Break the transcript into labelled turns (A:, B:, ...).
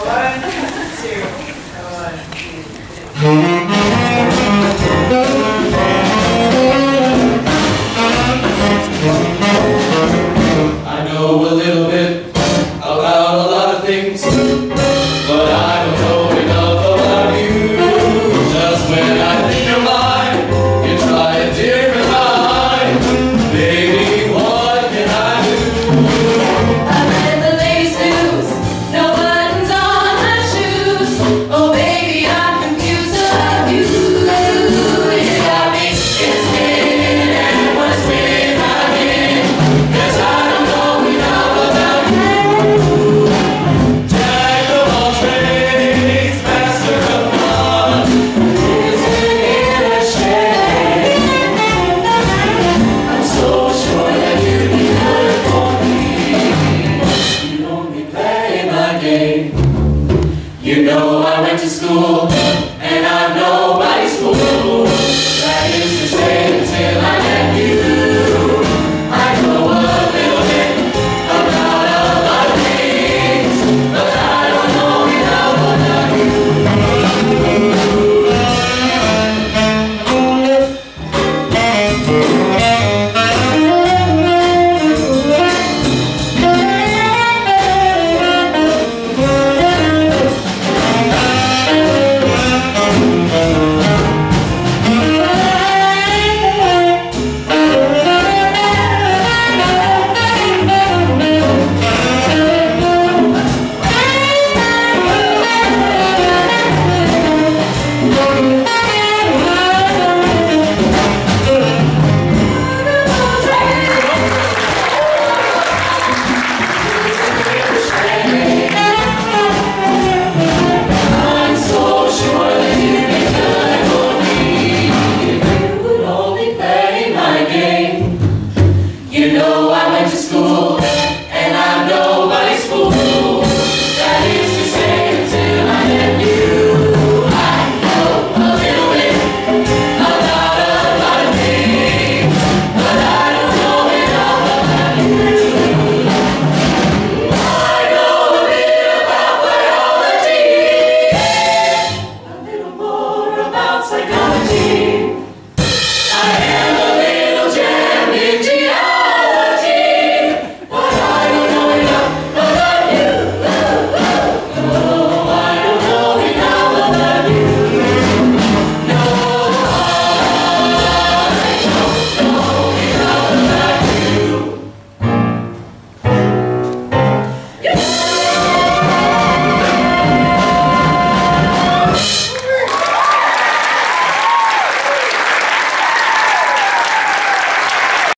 A: I know a little bit about a lot of things, but I don't know enough about you. Just when I think you're mine, you try a different line. Baby, what can I do?
B: I let the ladies loose, no buttons on my shoes. Oh baby, I'm confused about you. You got me spinning and wanna spin again, 'cause I don't know enough about you.
A: Jack of all trades, master of none.
B: Listen in a shade. I'm so sure that you'd be good for me. You won't be playing my game.
A: You know I went to school